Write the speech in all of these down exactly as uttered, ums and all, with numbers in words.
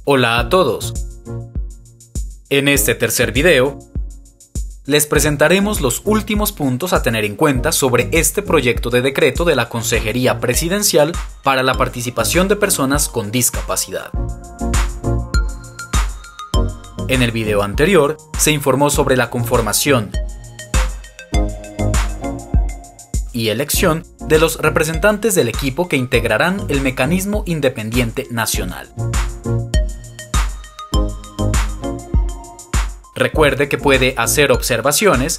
Hola a todos. En este tercer video, les presentaremos los últimos puntos a tener en cuenta sobre este proyecto de decreto de la Consejería Presidencial para la participación de personas con discapacidad. En el video anterior, se informó sobre la conformación y elección de los representantes del equipo que integrarán el Mecanismo Independiente Nacional. Recuerde que puede hacer observaciones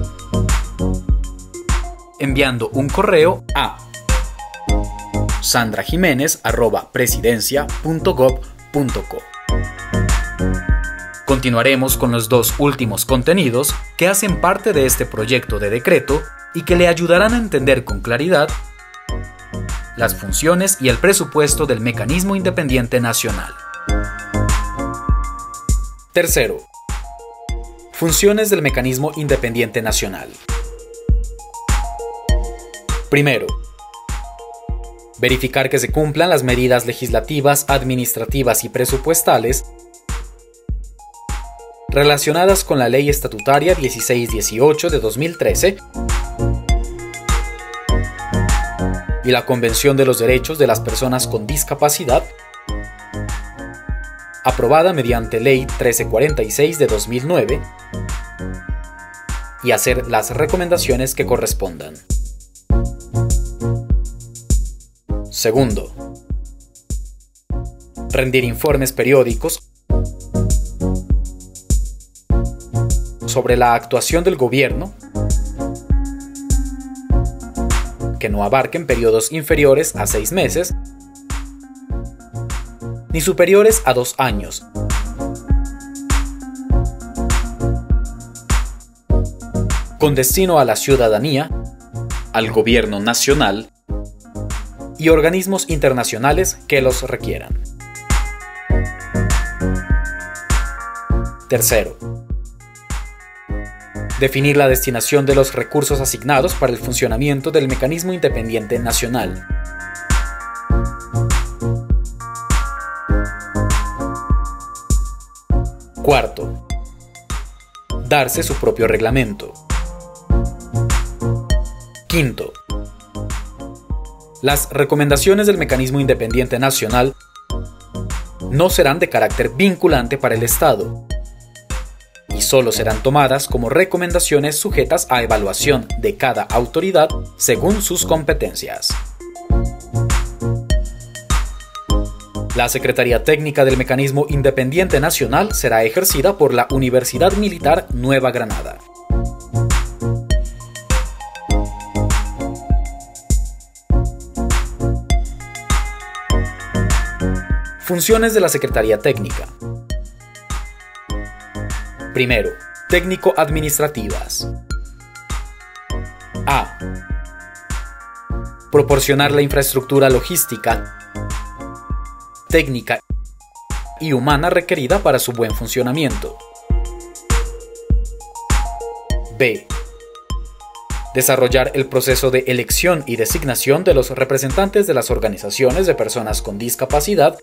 enviando un correo a sandra jiménez arroba presidencia punto gob punto co. Continuaremos con los dos últimos contenidos que hacen parte de este proyecto de decreto y que le ayudarán a entender con claridad las funciones y el presupuesto del Mecanismo Independiente Nacional. Tercero, funciones del Mecanismo Independiente Nacional. Primero, verificar que se cumplan las medidas legislativas, administrativas y presupuestales relacionadas con la Ley Estatutaria dieciséis dieciocho de dos mil trece y la Convención de los Derechos de las Personas con Discapacidad, aprobada mediante Ley trece cuarenta y seis de dos mil nueve, y hacer las recomendaciones que correspondan. Segundo, rendir informes periódicos sobre la actuación del gobierno que no abarquen periodos inferiores a seis meses ni superiores a dos años, con destino a la ciudadanía, al gobierno nacional y organismos internacionales que los requieran. Tercero, definir la destinación de los recursos asignados para el funcionamiento del Mecanismo Independiente Nacional. Cuarto, darse su propio reglamento. Quinto, las recomendaciones del Mecanismo Independiente Nacional no serán de carácter vinculante para el Estado y solo serán tomadas como recomendaciones sujetas a evaluación de cada autoridad según sus competencias. La Secretaría Técnica del Mecanismo Independiente Nacional será ejercida por la Universidad Militar Nueva Granada. Funciones de la Secretaría Técnica. Primero, técnico-administrativas. A. Proporcionar la infraestructura logística, técnica y humana requerida para su buen funcionamiento. B. Desarrollar el proceso de elección y designación de los representantes de las organizaciones de personas con discapacidad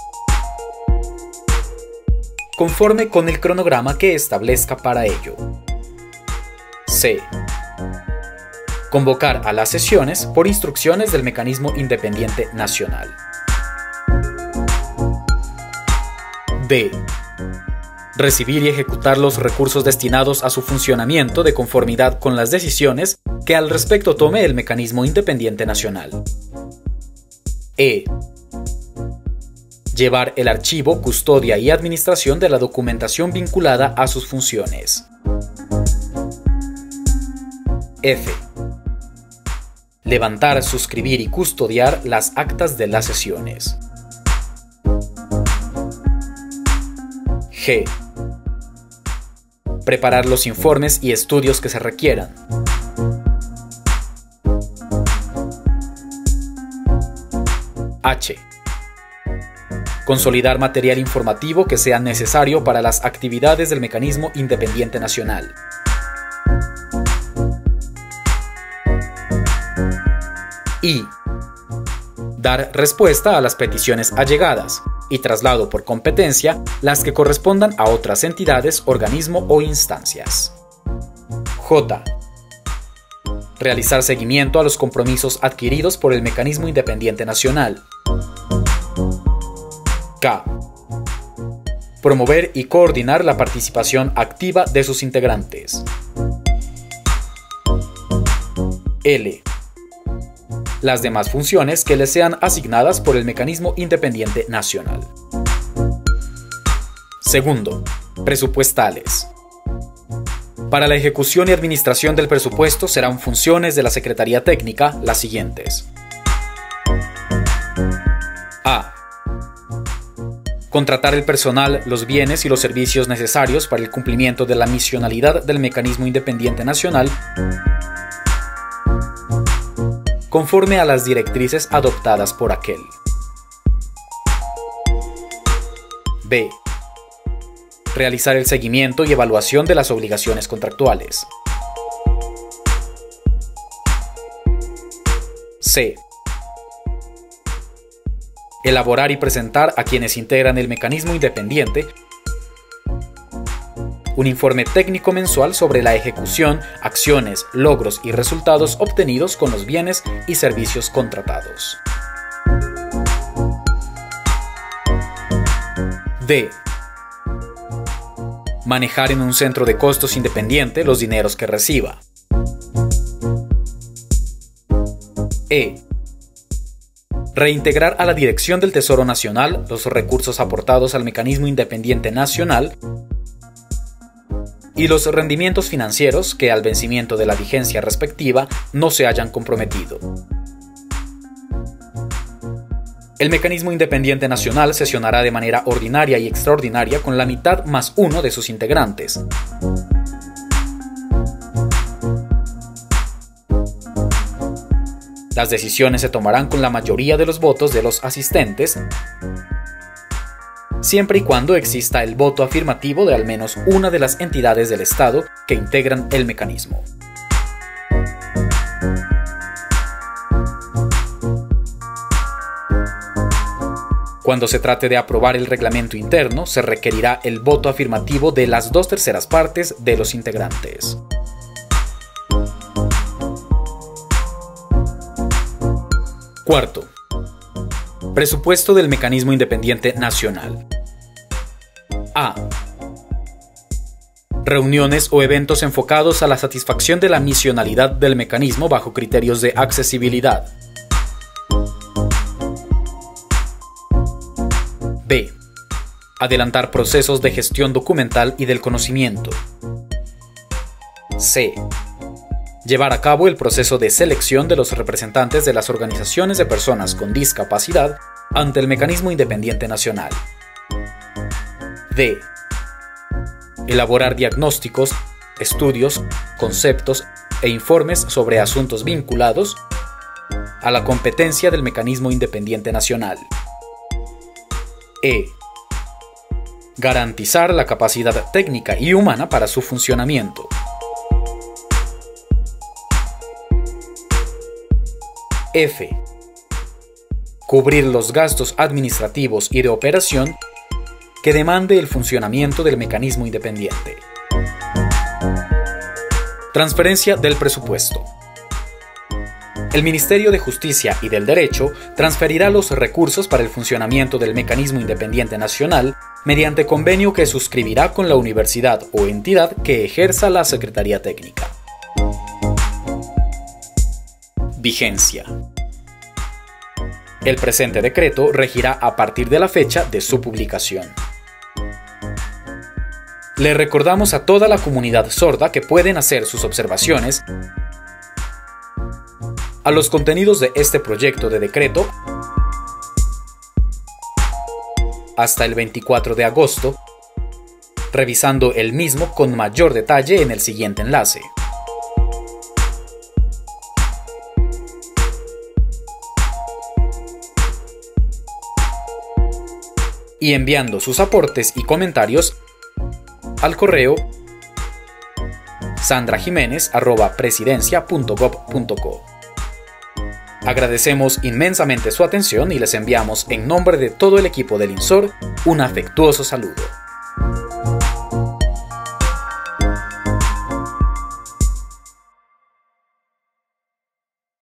conforme con el cronograma que establezca para ello. C. Convocar a las sesiones por instrucciones del Mecanismo Independiente Nacional. D. Recibir y ejecutar los recursos destinados a su funcionamiento de conformidad con las decisiones que al respecto tome el Mecanismo Independiente Nacional. E. Llevar el archivo, custodia y administración de la documentación vinculada a sus funciones. F. Levantar, suscribir y custodiar las actas de las sesiones. G. Preparar los informes y estudios que se requieran. H. Consolidar material informativo que sea necesario para las actividades del Mecanismo Independiente Nacional. I. Dar respuesta a las peticiones allegadas, y traslado por competencia las que correspondan a otras entidades, organismo o instancias. J. Realizar seguimiento a los compromisos adquiridos por el Mecanismo Independiente Nacional. K. Promover y coordinar la participación activa de sus integrantes. L. Las demás funciones que les sean asignadas por el Mecanismo Independiente Nacional. Segundo, presupuestales. Para la ejecución y administración del presupuesto serán funciones de la Secretaría Técnica las siguientes. A. Contratar el personal, los bienes y los servicios necesarios para el cumplimiento de la misionalidad del Mecanismo Independiente Nacional conforme a las directrices adoptadas por aquel. B. Realizar el seguimiento y evaluación de las obligaciones contractuales. C. Elaborar y presentar a quienes integran el mecanismo independiente un informe técnico mensual sobre la ejecución, acciones, logros y resultados obtenidos con los bienes y servicios contratados. D. Manejar en un centro de costos independiente los dineros que reciba. E. Reintegrar a la Dirección del Tesoro Nacional los recursos aportados al Mecanismo Independiente Nacional y los rendimientos financieros que al vencimiento de la vigencia respectiva no se hayan comprometido. El Mecanismo Independiente Nacional sesionará de manera ordinaria y extraordinaria con la mitad más uno de sus integrantes. Las decisiones se tomarán con la mayoría de los votos de los asistentes, siempre y cuando exista el voto afirmativo de al menos una de las entidades del Estado que integran el mecanismo. Cuando se trate de aprobar el reglamento interno, se requerirá el voto afirmativo de las dos terceras partes de los integrantes. Cuarto. Presupuesto del Mecanismo Independiente Nacional. A. Reuniones o eventos enfocados a la satisfacción de la misionalidad del mecanismo bajo criterios de accesibilidad. B. Adelantar procesos de gestión documental y del conocimiento. C. Llevar a cabo el proceso de selección de los representantes de las organizaciones de personas con discapacidad ante el Mecanismo Independiente Nacional. D. Elaborar diagnósticos, estudios, conceptos e informes sobre asuntos vinculados a la competencia del Mecanismo Independiente Nacional. E. Garantizar la capacidad técnica y humana para su funcionamiento. F. Cubrir los gastos administrativos y de operación que demande el funcionamiento del mecanismo independiente. Transferencia del presupuesto. El Ministerio de Justicia y del Derecho transferirá los recursos para el funcionamiento del Mecanismo Independiente Nacional mediante convenio que suscribirá con la universidad o entidad que ejerza la Secretaría Técnica. Vigencia. El presente decreto regirá a partir de la fecha de su publicación. Le recordamos a toda la comunidad sorda que pueden hacer sus observaciones a los contenidos de este proyecto de decreto hasta el veinticuatro de agosto, revisando el mismo con mayor detalle en el siguiente enlace. Y enviando sus aportes y comentarios al correo sandrajimenez arroba presidencia punto gob punto co. Agradecemos inmensamente su atención y les enviamos en nombre de todo el equipo del INSOR un afectuoso saludo.